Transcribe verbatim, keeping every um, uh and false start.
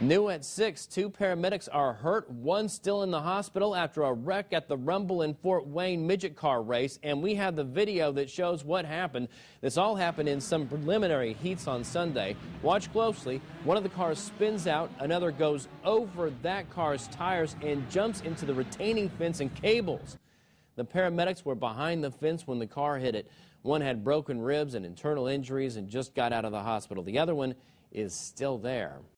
New at six, two paramedics are hurt, one still in the hospital after a wreck at the Rumble in Fort Wayne midget car race, and we have the video that shows what happened. This all happened in some preliminary heats on Sunday. Watch closely. One of the cars spins out, another goes over that car's tires and jumps into the retaining fence and cables. The paramedics were behind the fence when the car hit it. One had broken ribs and internal injuries and just got out of the hospital. The other one is still there.